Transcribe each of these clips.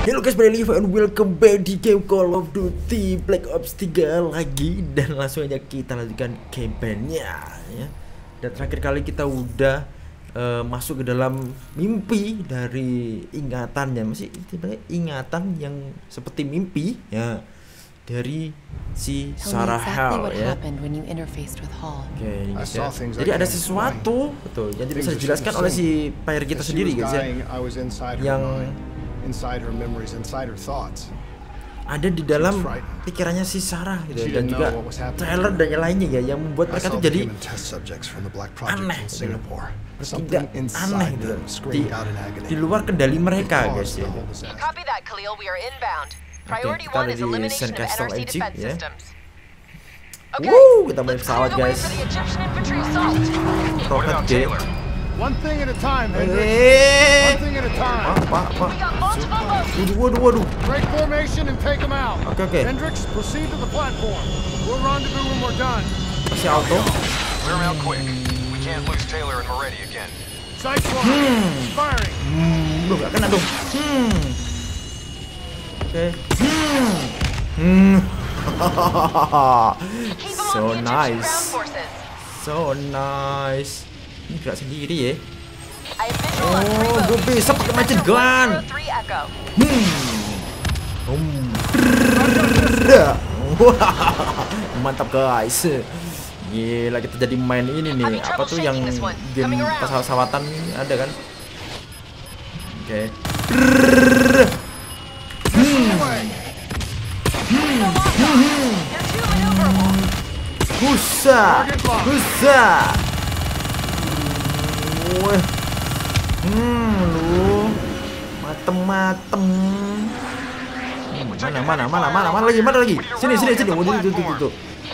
Hello guys, balik lagi and welcome back di game Call of Duty Black Ops 3 lagi. Dan langsung aja kita lanjutkan campaign-nya ya. Dan terakhir kali kita udah masuk ke dalam mimpi dari ingatannya. Masih sebenarnya ingatan yang seperti mimpi ya, dari si Sarah Hall ya. Oke, ini guys ya. Jadi ada sesuatu betul yang bisa dijelaskan oleh si player kita sendiri guys ya, yang ada di dalam pikirannya si Sarah gitu, dan juga trailer dan yang lainnya ya, yang membuat mereka tuh jadi aneh gitu. Tidak aneh gitu, di luar kendali mereka guys ya. Oke, kita ada di Sandcastle Egypt ya. Kita main pesawat guys. Rocket J. One thing at a time, Hendricks. One thing at a time. Waduh. Break formation and take them out. Oke. Hendricks, proceed to the platform. We'll rendezvous when we're done. Masih auto. Clear them out quick. We can't lose Taylor and Moretti again. Sight one. Firing. Duh, gak kena dong. Oke. So nice. So nice. Ini gerak sendiri ya. Oh, gue bisa pakai machine gun. Mantap guys. Gila, kita jadi main ini nih. Apa tuh yang game pesawat-pesawatan ada kan? Oke. Husa. Lu matem. Mana lagi? Sini. Tuh.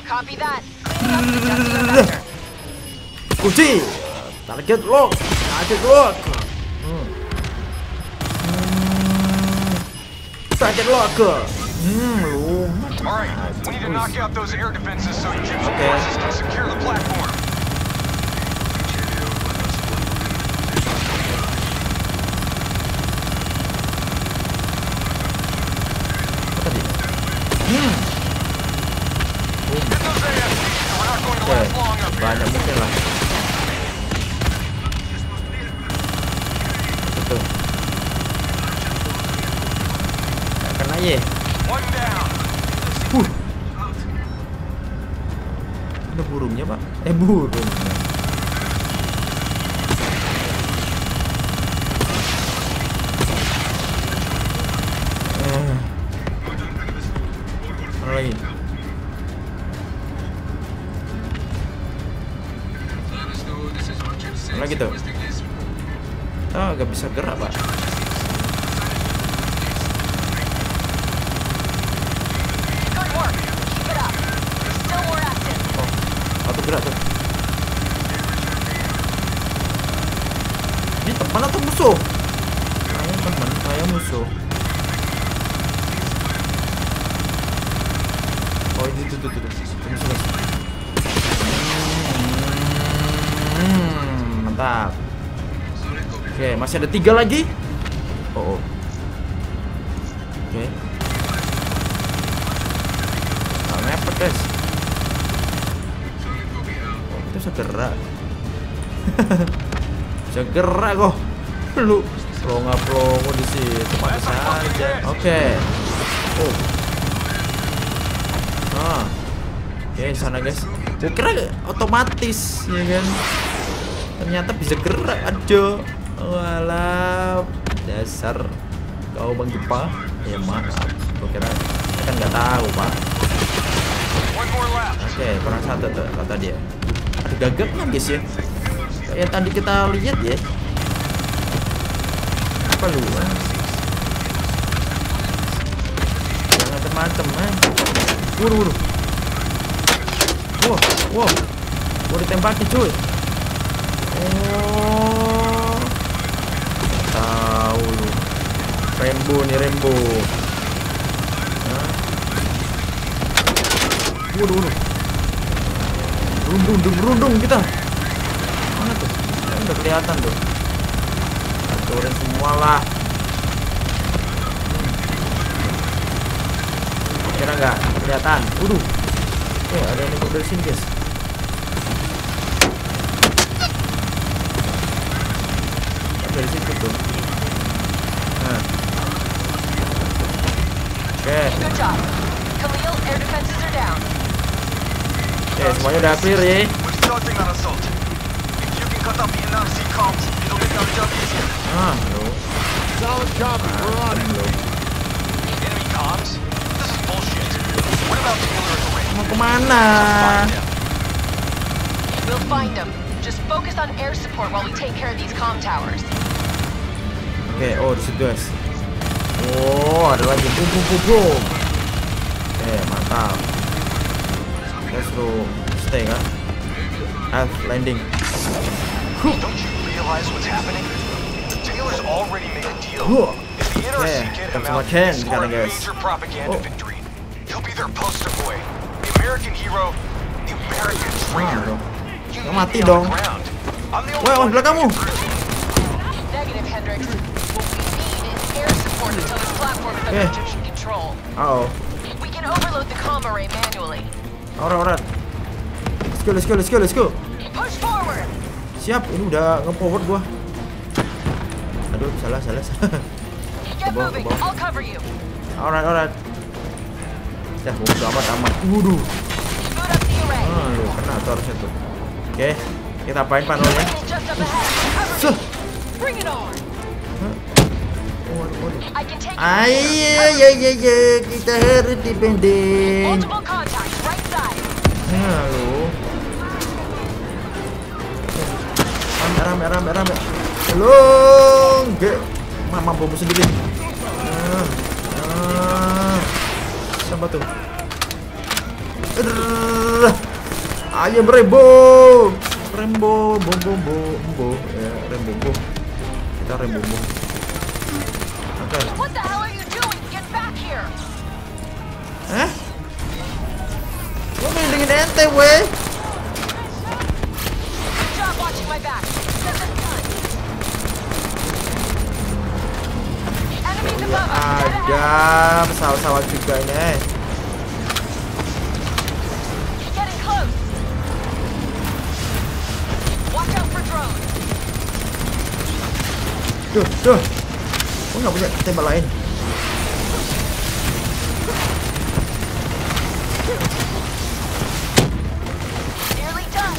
Kunci. Target lock. Target lock. Lu. Alright, we need to knock out those air defenses so Egyptian forces can secure the platform. Banyak mungkin lah. Betul. Gak kena ye. Ada burungnya pak. Burung. Mana lagi? Lagi tuh. Gak bisa gerak pak. Atau gerak tuh. Ini teman atau musuh? Saya musuh. Oh ini tuh. Musuh. Mantap. Oke, masih ada 3 lagi. Oke. Mepet guys. Itu bisa gerak. Bisa gerak kok. Lu pelongo di situ mati saja. Oke. Oke, sana guys. Gue kira otomatis ya kan. Ternyata bisa gerak. Aduh. Walah, dasar kau Bang Jepang. Ya maaf. Gue kira kan nggak tahu pak. Oke, kurang 1 tuh kata dia. Ada gagap kan guys ya. Kayak tadi kita lihat ya. Apa lu? Jangan macam-macam Waduh. Wow. Gua ditembaki cuy. Tahu lu. Rembo. Waduh. Rundung kita. Mana tuh? Udah kelihatan tuh. Hancurin semua lah. Kamera nggak kelihatan. Ada yang nembak dari sini guys. Dari situ tuh. Nah. Oke. Good job. Khalil, air defenses are down. Oke, semuanya udah clear ya. We're starting our assault. If you can cut off the NRC comms, it'll make our job easier. Lo. Solid job. We're on it. Enemy comms? This is bullshit. What about Taylor and Ray? Mau kemana? We'll find them. Just focus on air support while we take care of these comm towers. Oke, di situ guys. Ada lagi. Boom. Mantap. Let's go. Stay kan? Landing. Don't you realize what's happening? Taylor's already made a deal. If the NRC get him out, he'll score a major propaganda victory. He'll be their poster boy. The American hero. The American traitor. You need mati me dong. on the ground. I'm the Woi, only one belakang kamu. who can protect Negative, Hendricks. What we need is air support until this platform is under Egyptian control. We can overload the comm array manually. Alright. Let's go. Push forward. Siap, ini udah nge-forward gua. Aduh, salah. Get moving. I'll cover you. Alright. Dah, bodo amat. Waduh. Boot up the array. Lu kena tuh harusnya tuh. Oke, kita apain panelnya? Just up ahead. Cover me. Bring it on. Waduh. I can take it. Ayo, kita harus dipending. Multiple contacts, right side. Halo. Rame. Halo, enggak. Mama bom sendiri. Siapa tuh? Ayo Rembo, bom. Rembo. Kita Rembo. Oke. What the hell are you doing? Get back here. Gua melindungin ente, weh. Good job watching my back. Set this gun. Enemies above us. Dead ahead. Ada pesawat juga ini. Getting close. Watch out for drones. Duh. Gua nggak punya tembak lain. Nearly done.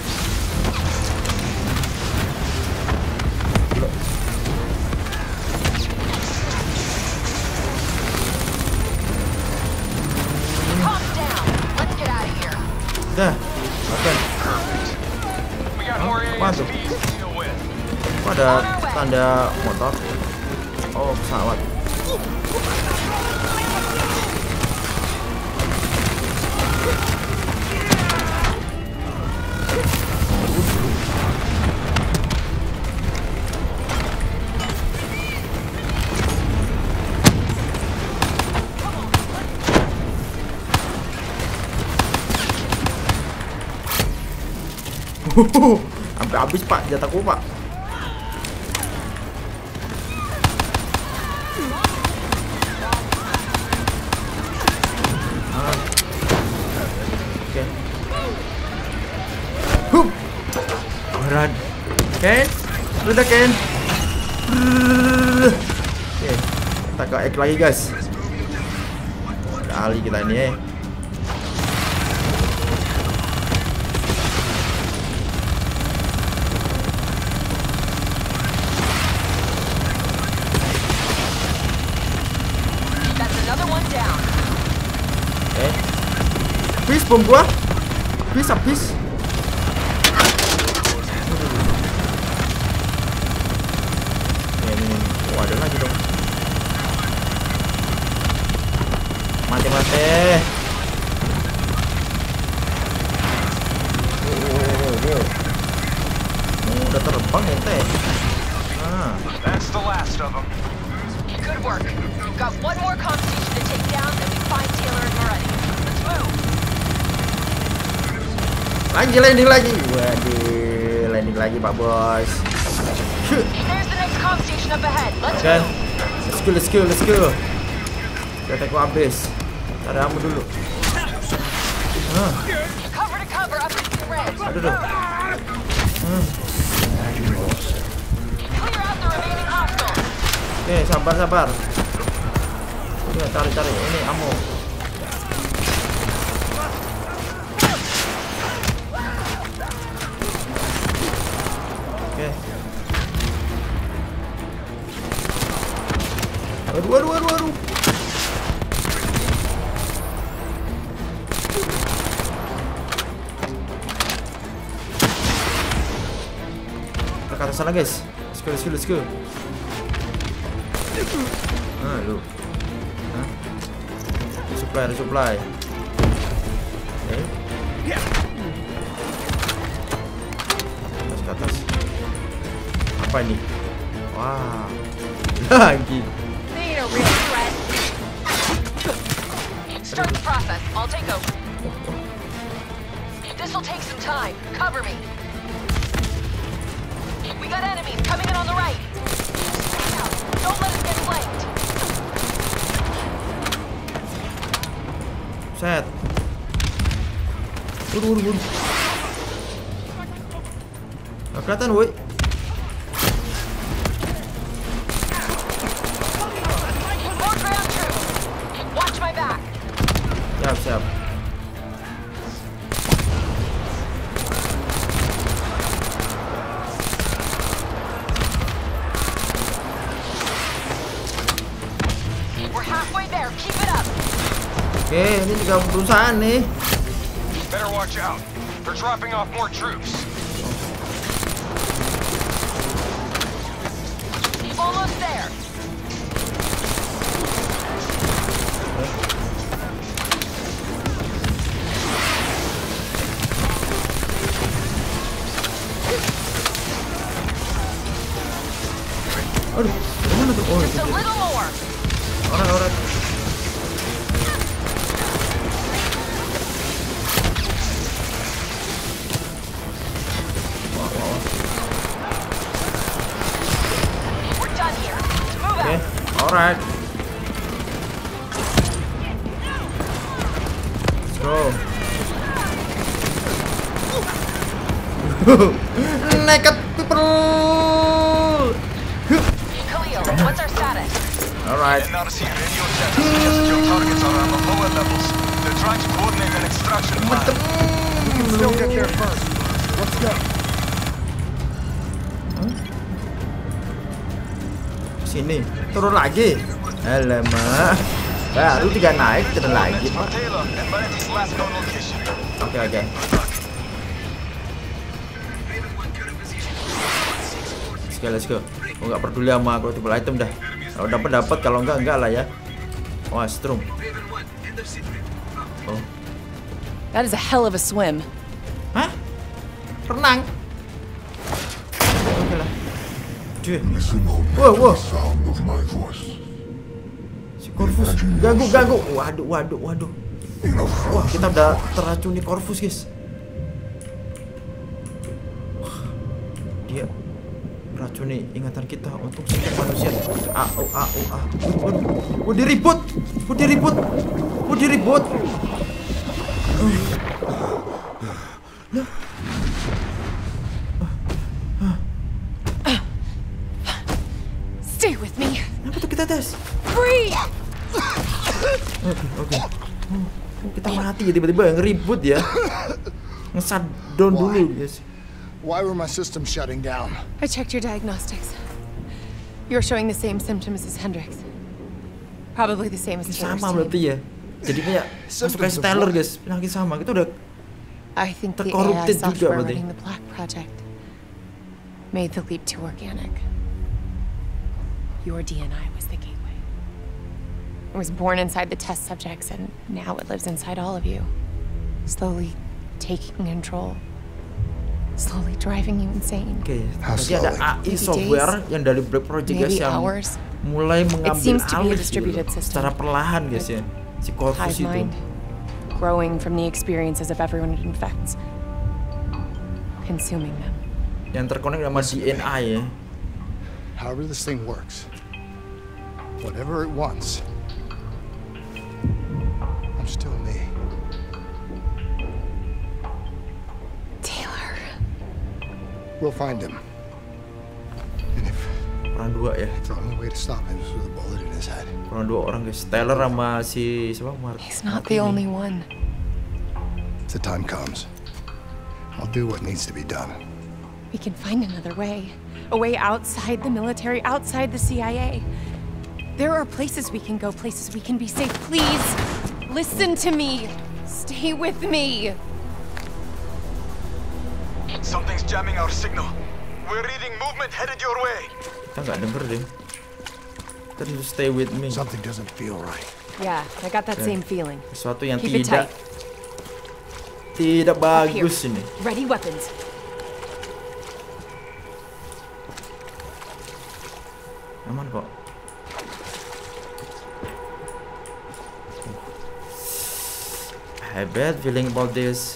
Calm down. Let's get out of here. Dah. Oke. We got more Mantap. ASPs to deal with. Kok ada tanda motor? Oh, pesawat. Sampai habis Pak, jatahku Pak. Oke. Alright. Ken, udah Ken. Oke, kita ke X lagi guys. Kali kita ini ya. Habis bom gua. Habis. Ini. Oh, ada lagi dong. Mati. Udah terbang ente. That's the last of them. Good work. We've got one more comm station to take down, then we find Taylor and Moretti. Let's move. Landing lagi. Waduh, landing lagi Pak Bos. There's the next comm station up ahead. Let's Okay. move. Let's go. Kita habis. Cari ammo dulu. Aduh. Oke, sabar. Oke, cari ini ammo. Oke. Waduh. Kita ke atas sana, guys. Let's go. Lu. Resupply. Oke. Ke atas. Apa ini? Wah. Lagi. Start the process. I'll take over. This'll take some time. Cover me. We got enemies coming in on the right. Don't let us get flanked. Set. Waduh. Gak kelihatan, woi. Watch my back. Siap. We're halfway there. Keep it up. Oke, ini juga perusahaan nih. Better watch out. They're dropping off more troops. Almost there. Aduh, mana tuh? Oh, Just a little more. Orang. We're done here. Let's move Oke, out. alright. Let's go. Naked people. Khalil, what's our status? Alright. And now to see radio check messages your targets are on the lower levels. They're trying to coordinate an extraction plan. We can still get there first. Let's go. Sini, turun lagi. Alamak. Baru 3 naik, turun lagi, Pak. Taylor and Bennett's last known location. Oke. Let's go. Oh, nggak peduli sama collectible item dah. Kalau dapat, kalau enggak lah ya. Wah, strum. Oh. That is a hell of a swim. Hah? Renang? Oke lah. Cuy. Wow. Si Corvus ganggu. Waduh. Wah, kita udah teracuni Corvus, guys. Dia racuni ingatan kita untuk setiap manusia. Diribut. Stay with me. Kenapa tuh kita tes? Free. Oke. Kita mati ya tiba-tiba yang ribut ya. Nge-shutdown dulu, guys. Why were my systems shutting down? I checked your diagnostics. You're showing the same symptoms as Hendrix. Probably the same as Taylor's Sama team. berarti ya. Jadi kayak masuk kayak Taylor, guys. Penyakit sama. Kita udah I think the AI terkorupted juga software berarti. running the Black Project made the leap to organic. Your DNI was the gateway. It was born inside the test subjects, and now it lives inside all of you, slowly taking control, slowly driving you insane. Oke, jadi ada AI software yang dari Black Project, guys, yang mulai mengambil alih secara perlahan, guys ya. Si Corvus itu. Growing from the experiences of everyone it infects, consuming them. Yang terkonek sama DNA ya. However this thing works, whatever it wants, I'm still me. Taylor. We'll find him. And if Orang dua ya. the only way to stop him is with a bullet in his head. Orang dua orang guys. Taylor sama si siapa? He's not the only one. If the time comes, I'll do what needs to be done. We can find another way. A way outside the military, outside the CIA. There are places we can go, places we can be safe. Please, listen to me. Stay with me. Something's jamming our signal. We're reading movement headed your way. Kita nggak denger deh. Kita harus stay with me. Something doesn't feel right. Yeah, I got that same feeling. Sesuatu yang Keep it tight. tidak bagus ini. Ready weapons. Aman kok. I have bad feeling about this.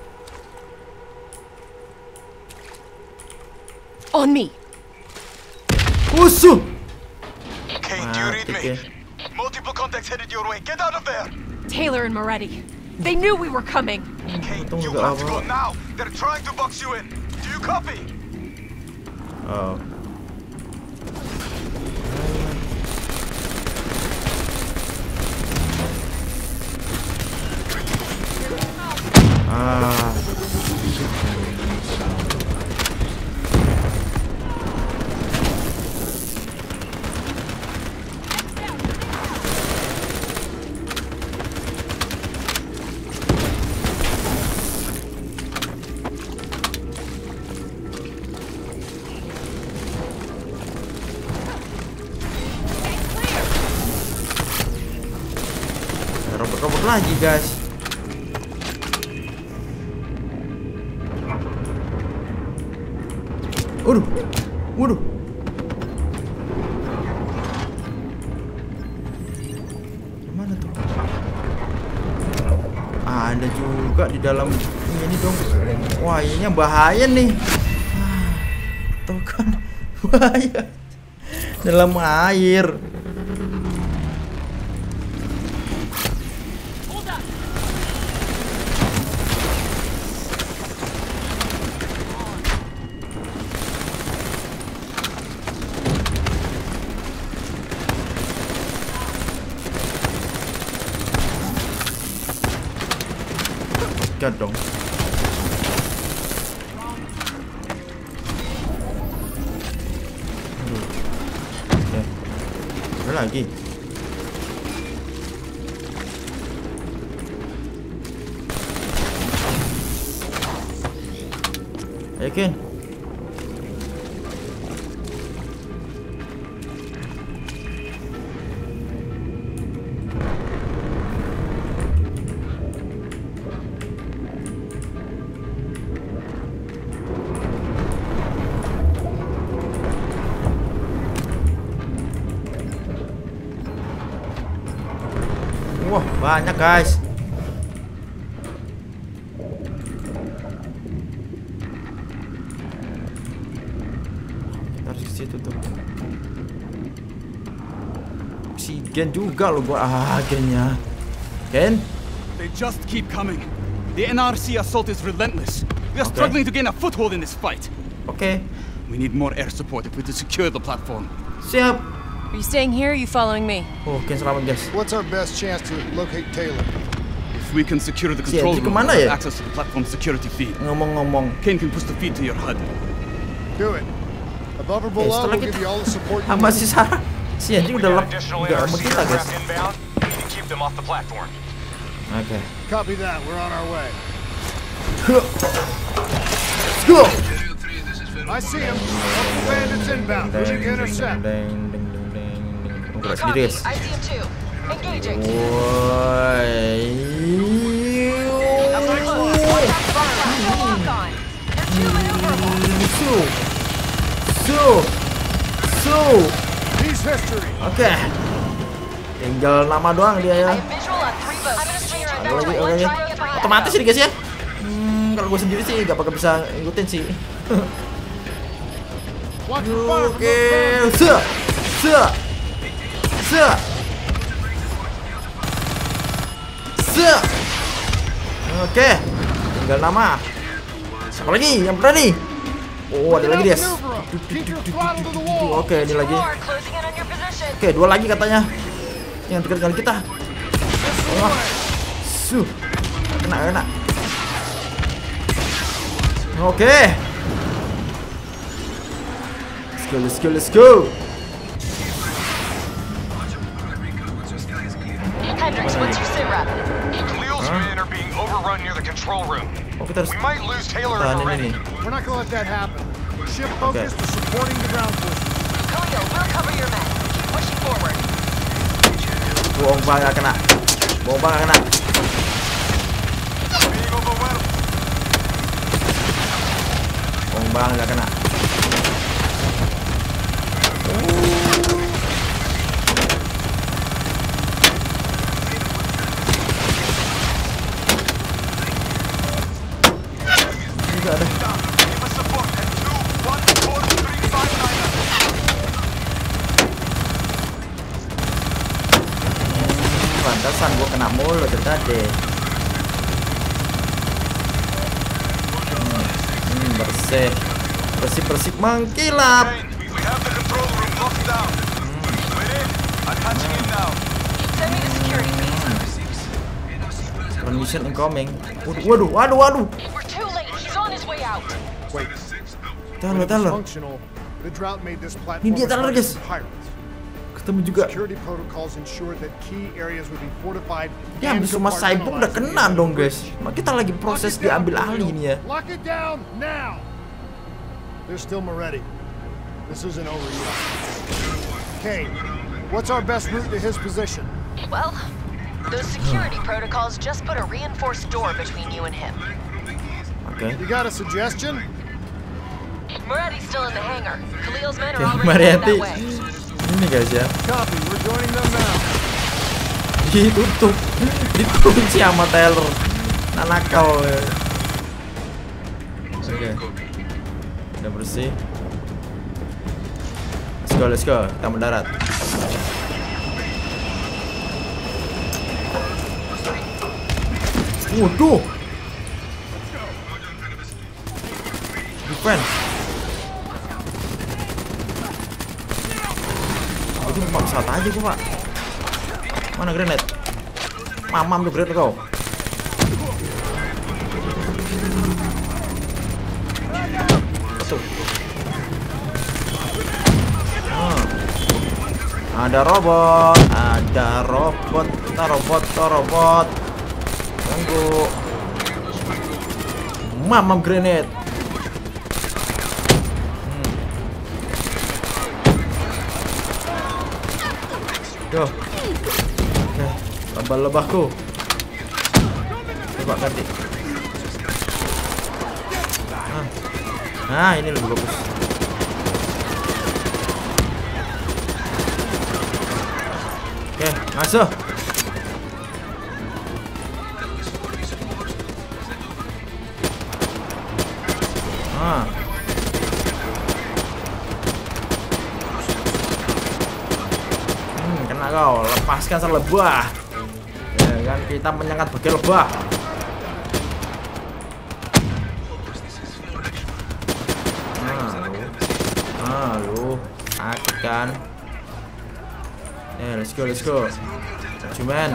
On me. Musuh. Kane, do you read me? Multiple contacts headed your way. Get out of there. Taylor and Moretti. They knew we were coming. Kane, you have to go now. They're trying to box you in. Do you copy? Oh. Robot lagi guys. Waduh. Gimana tuh? Ada juga di dalam ini dong. Wah, ini bahaya nih. Tuh kan bahaya. Dalam air. Gak dong. Oke. Ada lagi. Ayo Ken. Wah, banyak guys. Kita harus ke situ tuh. Oksigen juga loh gua agennya. Ken? They just keep coming. The NRC assault is relentless. We are struggling to gain a foothold in this fight. Oke. We need more air support if we're to secure the platform. Siap. Are you staying here or are you following me? Oh, Ken selamat guys. What's our best chance to locate Taylor? If we can secure the control room, kemana we'll ya? have access to the platform security feed. Ngomong-ngomong. Kane can push the feed to your HUD. Do it. Above or below, setelah we'll give you all the support you sama need. si Sarah. Si anjing udah sama kita guys. Keep them off the platform. Oke. Copy that. We're on our way. Let's go. I see him. Local bandits inbound. Moving to intercept. Gerak sendiri guys. I see him too. Engaging. Woi. He's history. Oke. Tinggal nama doang dia ya. Lagi. Otomatis ini guys ya. Kalau gue sendiri sih gak bakal bisa ngikutin sih. Oke. Oke, tinggal nama. Siapa lagi yang berani? Oh, ada lagi guys. Oke, ini lagi. Oke, 2 lagi katanya. Yang dekat dengan kita. Oh, kena. Oke. Let's go. Hendricks, what's your sit rep? Khalil's men are being overrun near the control room. Oh, kita harus We might lose Taylor tahan already. ini. We're not gonna let that happen. Shift focus to supporting the ground forces. Khalil, we'll cover your men. Keep pushing forward. Bomba nggak kena. Being overwhelmed. Bomba nggak kena. Juga ada. Give us support at 2-1-4-3-5-9. Pantesan gua kena mulu dari tadi. Bersih mengkilap. We have the control room locked down. We're in. I'm patching in now. Send me the security feed. Permission incoming. Waduh. We're too late. He's on his way out. Wait. Tahan lo. Functional. The drought made this Ini platform dia tahan lo, guys. pirates. Ketemu juga. Security protocols ensured that key areas would be fortified. Ya, habis rumah Cyborg udah kena dong, guys. Kita lagi proses diambil alih nih ya. Lock it down now. There's still Moretti. This isn't over yet. Kane, what's our best route to his position? Well, those security protocols just put a reinforced door between you and him. Oke. You got a suggestion? Moretti's still in the hangar. Khalil's men are Oke, already headed Moretti. that way. Ini guys ya. Copy, we're joining them now. Dikunci sama Taylor. Nakal. Oke. Udah bersih. Let's go. Kita mendarat. Waduh. Defend. Itu maksat aja gua, Pak. Mana grenade? Mamam tuh grenade kau. Tuh. Ada robot. Tunggu. Mamam grenade. Yo. Oke, tambah lebahku. Coba ganti. Nah, ini lebih bagus. Oke, masuk. Kena kau, lepaskan selebah. Ya kan, kita menyengat bagai lebah. Lu sakit kan? Let's go. Cuman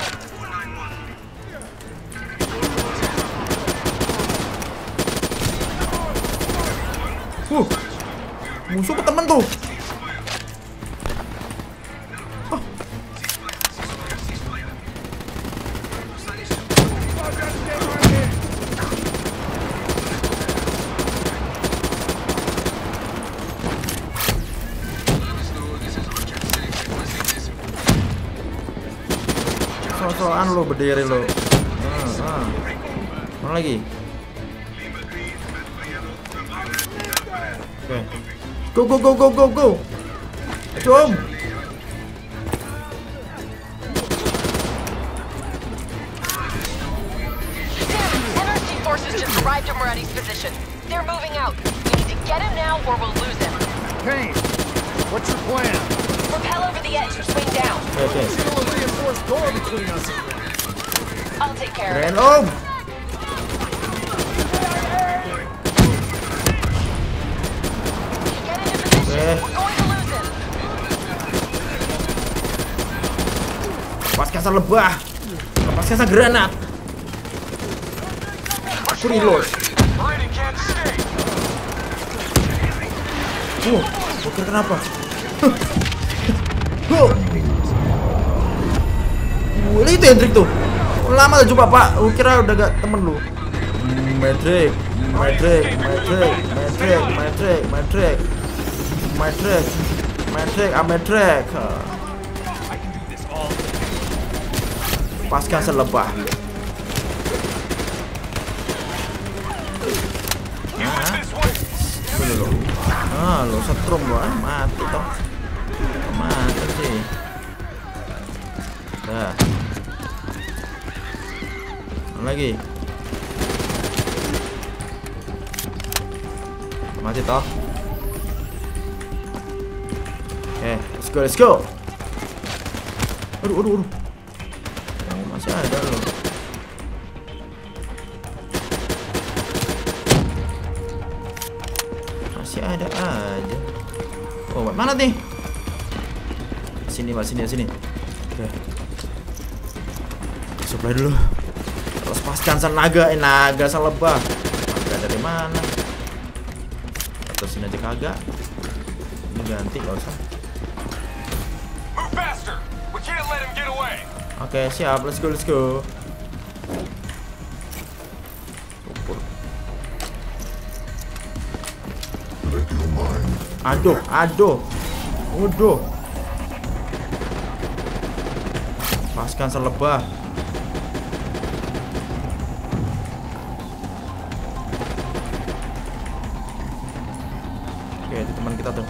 musuh ke temen tuh. Soal lo berdiri lo. Mana lagi? Oke. Go. Jom. NRC forces just arrived at Moretti's position. They're moving out. We need to get him now or we'll lose him. Kane, what's your plan? Rappel over the edge and swing down. Okay. Still a reinforced door between us. I'll take care of Keren it. Om. Get into position. Oke. We're going to lose him. Lepaskan lebah. Lepaskan granat. Aku reload. We're in Kansas State. Oke, kenapa? Itu Hendrik tuh. Lama tuh coba Pak. Kira udah gak temen lu. Matrix. Pasca selebah. Lo setrum lo, mati toh. Mati sih. Dah. Lagi. Mati toh. Let's go. Aduh. Oh, masih ada loh. Masih ada aja. Oh, mana nih? Sini, Pak, sini. Oke. Supply dulu. Terus paskan naga selebah. Naga dari mana? Atau sini aja kagak. Ini ganti enggak usah. Move faster. We can't let him get away. Oke, siap. Let's go. Aduh. Paskan selebah. Oke, itu teman kita tuh.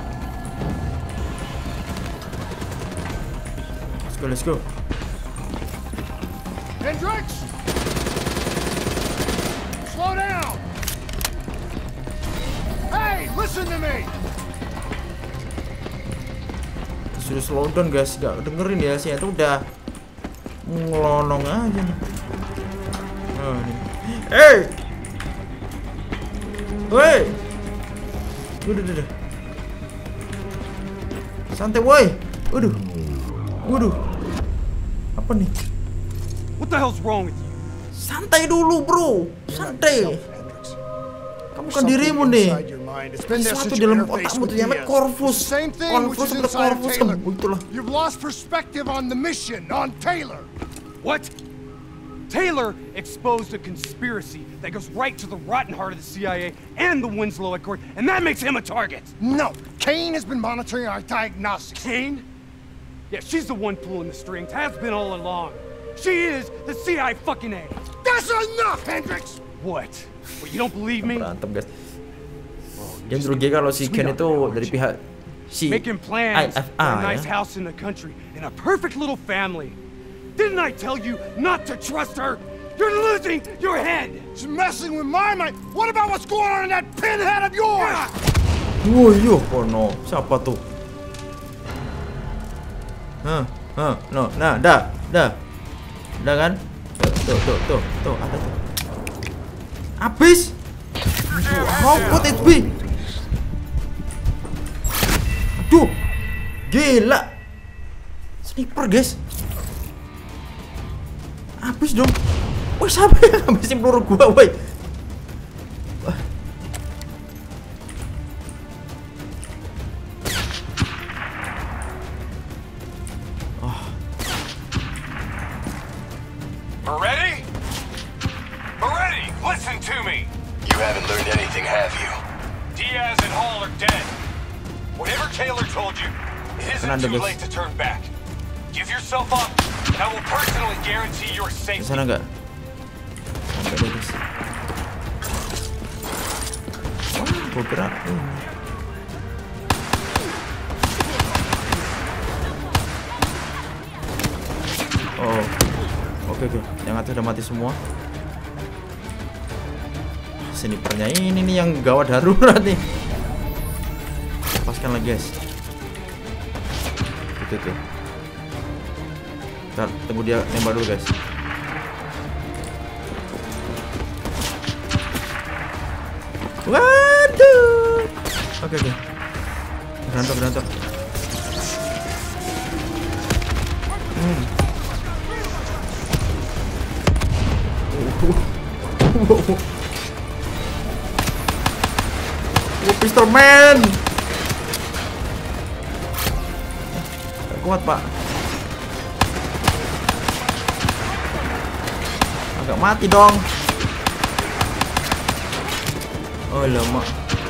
Let's go. Hendrix! Slow down! Hey, listen to me! Suruh slow down guys, gak dengerin ya sih, itu udah ngelonong aja nih. Woi, udah. Santai woi, waduh, apa nih? What the hell's wrong with you? Santai dulu bro, santai. Kamu kan dirimu nih. Sesuatu di dalam otakmu tuh namanya Corvus. Itulah. You've lost perspective on the mission, on Taylor. What? Taylor exposed a conspiracy that goes right to the rotten heart of the CIA and the Winslow Accord, and that makes him a target. No, Kane has been monitoring our diagnostics. Kane? Yeah, she's the one pulling the strings, has been all along. She is the CIA fucking A. That's enough, Hendrix! What? Well, you don't believe me? Berantem guys. Yang rugi kalau si Ken itu dari pihak si making plans IFA, for a nice ya? house in the country and a perfect little family. Didn't I tell you not to trust her? You're losing your head. She's messing with my mind. What about what's going on in that pinhead of yours? Woyo, Porno. Siapa tuh? No, nah, dah kan? Tuh, ada tuh. Habis. How could it be? Aduh, gila. Sniper guys. Habis dong. Woi, siapa yang habisin peluru gua, woi? Moretti, listen to me. You haven't learned anything, have you? Diaz and Hall are dead. Whatever Taylor told you, it isn't too late to turn back. Give yourself up, and I will personally guarantee your safety. Sana enggak? Gua kira oh, oke. Yang atas udah mati semua. Snipernya ini nih yang gawat darurat nih. Lepaskan lagi guys. Itu tuh. Ntar tunggu dia nembak dulu guys. Waduh. Oke. Grantok. Pistol man. Kuat, Pak. Agak mati dong. Oh lama.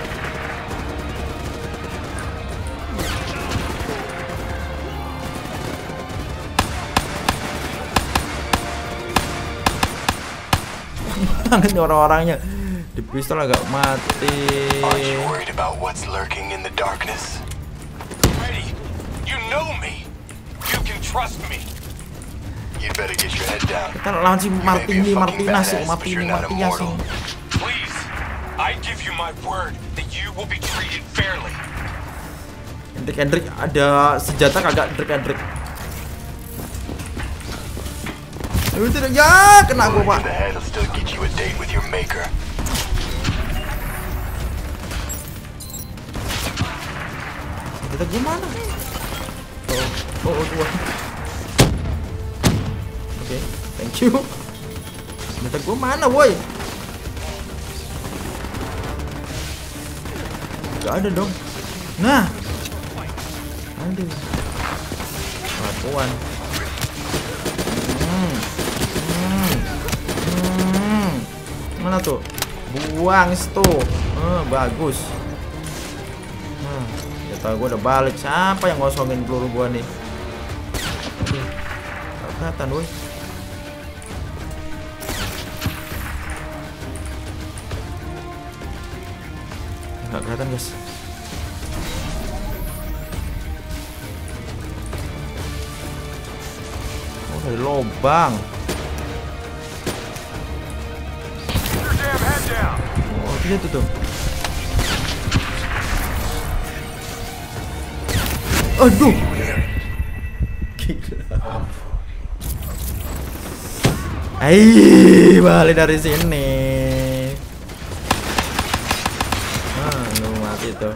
Ini orang-orangnya di pistol agak mati. Aren't you worried about what's lurking in the darkness? Ready? You know me. You can trust me. You'd better get your head down. Kita lawan si Martinez sih. Please, I give you my word that you will be treated fairly. Hendrik ada senjata kagak Hendrik. Tidak ya, kena gua, Pak. The head will still get you a date with your maker. Kita gimana? Oh, gua. Oke, thank you. Kita gua mana, woi? Gak ada dong. Nah. Aduh. Lapuan. Mana tuh? Buang situ. Bagus. Ya tahu gua udah balik. Siapa yang ngosongin peluru gua nih? Gak kelihatan, woi. Gak kelihatan, guys. Oh, dari lubang. Oh, dia tuh. Aduh. Gila. Balik dari sini. Lu mati tuh.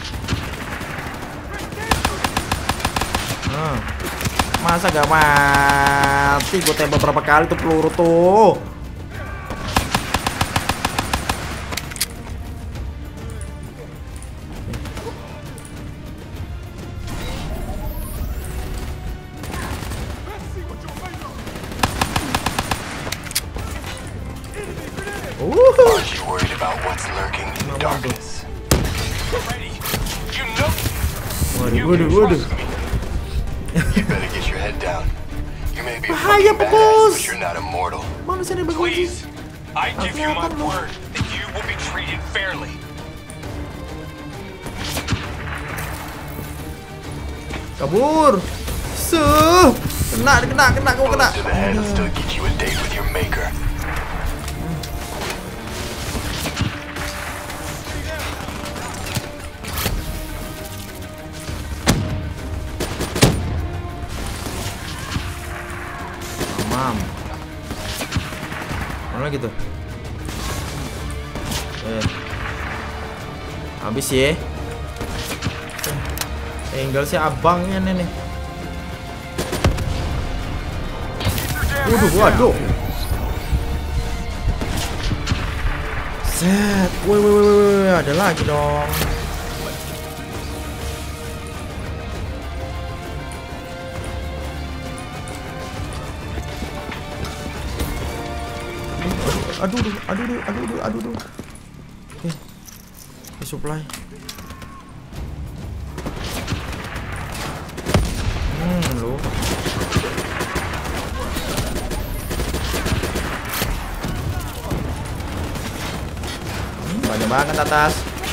Masa gak mati? Gue tembak berapa kali tuh peluru tuh. Aren't you worried about what's lurking in the darkness? Ready? You know. Waduh. You better get your head down. You may be a Bahaya, fucking bos. badass, but you're not immortal. Manusia ini bagus. Please, I give you my word that you will be treated fairly. Kabur. Kena, kamu kena. To the head will still get you a date with your maker. Mana gitu? Habis ya. Tinggal si abangnya nih. Waduh. Set. Woi, ada lagi dong. Aduh. Oke. Resupply. Lu. Banyak banget atas.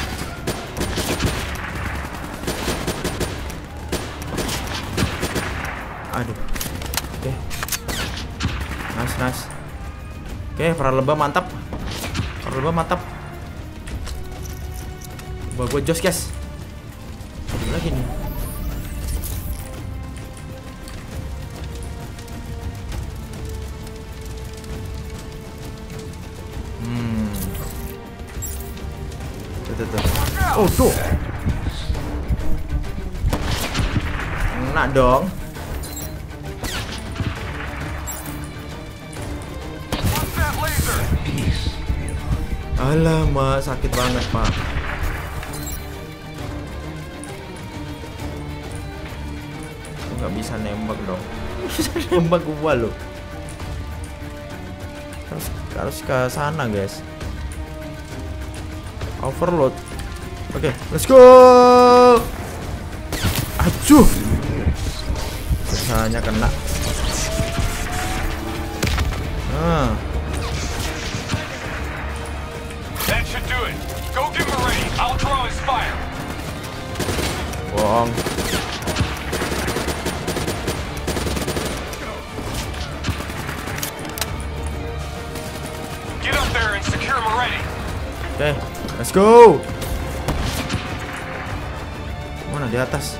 Aduh. Oke. Nice. Oke, para lebah mantap. Coba gue jos, guys. Ada lagi nih. Oh tuh. Kena dong. Alamak, sakit banget pak. Nggak bisa nembak dong. Bisa nembak gua loh. Harus ke sana guys. Overload. Oke, let's go. Acuh. Sisanya kena. That should do it. Go get Moretti. I'll draw his fire. Bohong. Get up there and secure Moretti. Oke, let's go. Mana di atas?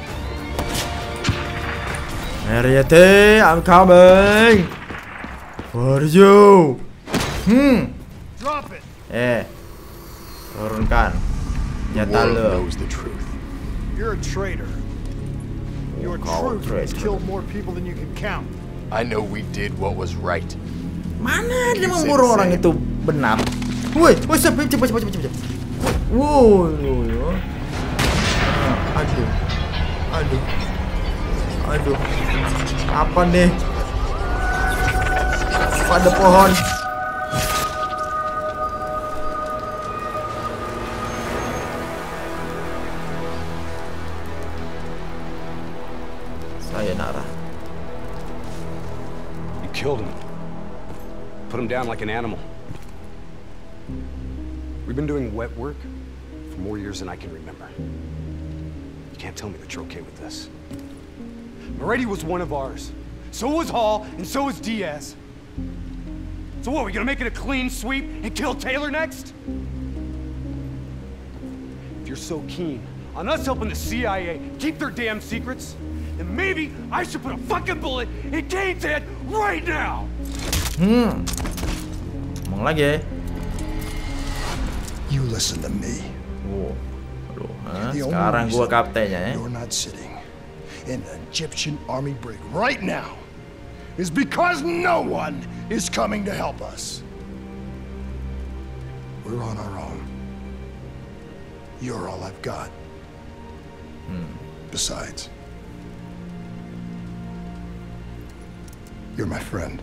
Mariette, I'm coming for you. Drop it. Turunkan. Nyata lo. You're a traitor. Your truth has killed more people than you can count. I know we did what was right. Mana dia membunuh orang itu benar? Woi, cepat. Woi. Aduh. Apa nih? Pada pohon. Sayonara. You killed him. Put him down like an animal. We've been doing wet work for more years than I can remember. You can't tell me that you're okay with this. Moretti was one of ours. So was Hall, and so was Diaz. So what, we gonna make it a clean sweep and kill Taylor next? If you're so keen on us helping the CIA keep their damn secrets, then maybe I should put a fucking bullet in Kane's head right now! Ngomong lagi. You listen to me. Sekarang gua kaptennya ya. You're not sitting in an Egyptian army brig right now is because no one is coming to help us. We're on our own. You're all I've got. Besides, you're my friend.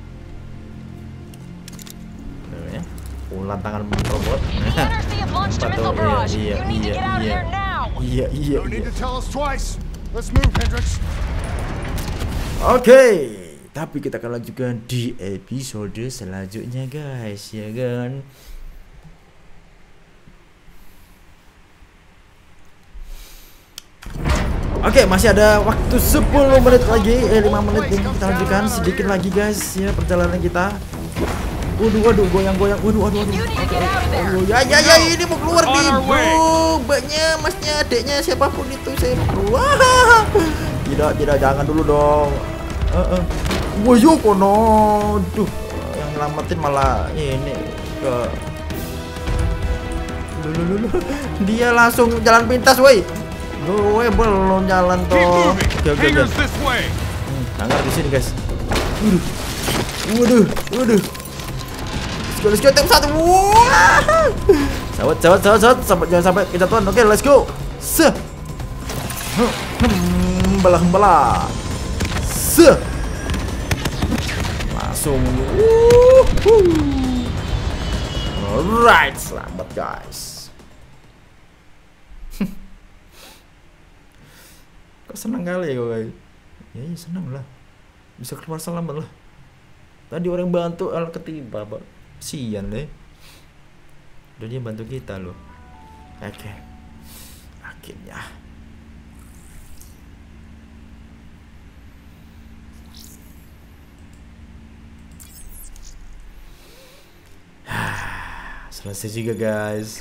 Ulang tangan robot. Iya. No need to tell us twice. Let's move, Hendricks. Oke, tapi kita akan lanjutkan di episode selanjutnya guys, ya kan? Oke, masih ada waktu 10 menit lagi, 5 menit nih. Kita lanjutkan sedikit lagi guys ya perjalanan kita. Waduh, goyang-goyang. Waduh. Ya, ini mau keluar nih, bro. Mbaknya, masnya, adeknya, siapapun itu saya mau keluar. Tidak, jangan dulu dong. Woyo kono. Duh, yang nyelamatin malah ini ke. Dia langsung jalan pintas, woi. Gue belum jalan toh. Oke. Hangar di sini, guys. Waduh. Let's go, tembak satu. Sawat, jangan sampai kejatuhan. Oke, let's go. Belah. Langsung. Alright, selamat guys. Kok senang kali ya guys? Ya senang lah. Bisa keluar selamat lah. Tadi orang bantu ketimpa, Pak. Sian deh. Udah dia bantu kita loh. Oke. Akhirnya. Selesai juga guys.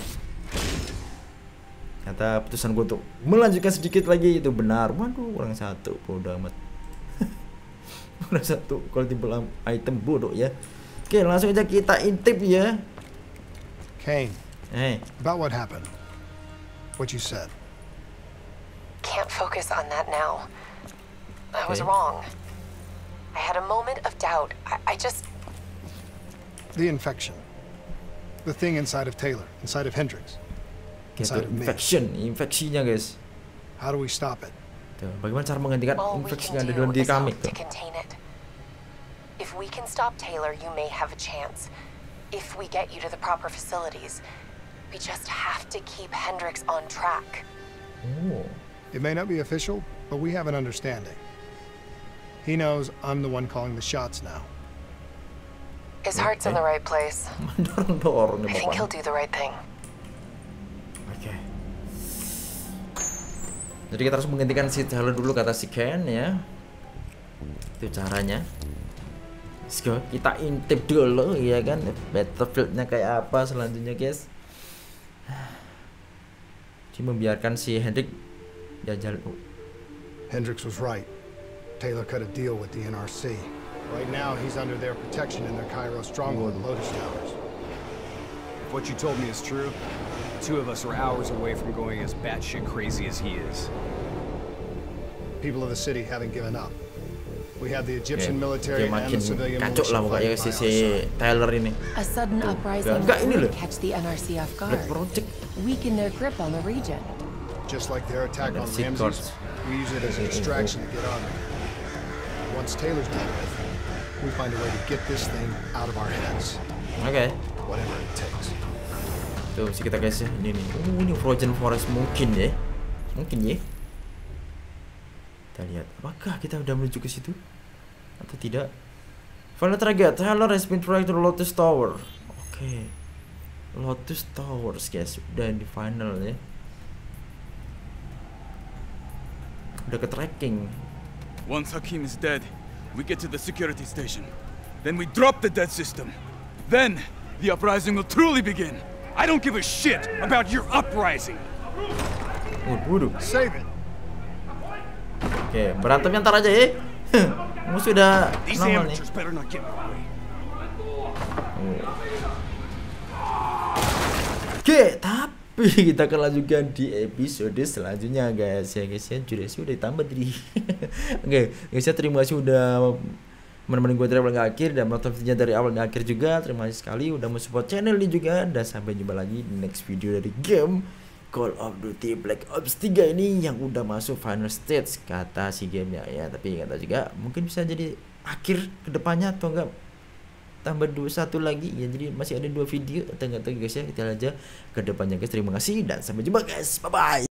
Kata putusan gue untuk melanjutkan sedikit lagi itu benar. Waduh, kurang satu, bodoh amat. Kurang satu kalau timbul item bodoh ya. Oke, langsung aja kita intip ya. Kane. Hey. About what happened. what you said. Can't focus on that now. I was wrong. I had a moment of doubt. I just... The infection. The thing inside of Taylor, inside of Hendricks. Inside of me. Infeksinya guys. How do we stop it? Tuh, bagaimana cara menghentikan infeksi yang ada dalam diri kami tuh? If we can stop Taylor, you may have a chance. If we get you to the proper facilities, we just have to keep Hendricks on track. Oh. It may not be official, but we have an understanding. He knows I'm the one calling the shots now. His heart's in the right place. I think he'll do the right thing. Oke. Jadi kita harus menghentikan si Taylor dulu kata si Ken ya. Itu caranya. Let's go. Kita intip dulu ya kan. Battlefield-nya kayak apa selanjutnya guys. Dia membiarkan si Hendrik jajal. Hendricks was right. Taylor cut a deal with the NRC. Right now, he's under their protection in their Cairo stronghold, Lotus Towers. If what you told me is true, the two of us are hours away from going as batshit crazy as he is. People of the city haven't given up. We have the Egyptian military and the civilian militia fighting by our side. Taylor ini. A sudden uprising would catch the NRC off guard, weaken their grip on the region. Just like their attack on Ramses, we use it as a distraction to get on them. Once Taylor's done with, we find a way to get this thing out of our hands. Okay. Whatever it takes. Tuh, kita guys ya. Ini nih. Ini Frozen Forest mungkin ya. Mungkin ya. Kita lihat apakah kita udah menuju ke situ atau tidak. Final target, Taylor has been tracked to Lotus Tower. Oke. Lotus Towers guys, udah di final ya. Udah ke tracking. Once Hakim is dead, we get to the security station. Then we drop the dead system. Then the uprising will truly begin. I don't give a shit about your uprising. Waduh. Save it. Oke, berantemnya ntar aja ya. Musuh udah normal nih. Oke, tapi kita akan lanjutkan di episode selanjutnya guys ya guys ya. Durasi udah ditambah tadi. Oke guys ya, terima kasih udah menemani gue dari awal hingga akhir dan menonton videonya dari awal hingga akhir juga. Terima kasih sekali udah mensupport channel ini juga, dan sampai jumpa lagi di next video dari game Call of Duty Black Ops 3 ini yang udah masuk final stage kata si gamenya ya. Tapi nggak tahu juga, mungkin bisa jadi akhir kedepannya atau enggak tambah 21 lagi ya. Jadi masih ada 2 video atau enggak tahu guys ya. Kita aja ke depannya guys. Terima kasih dan sampai jumpa guys. Bye bye.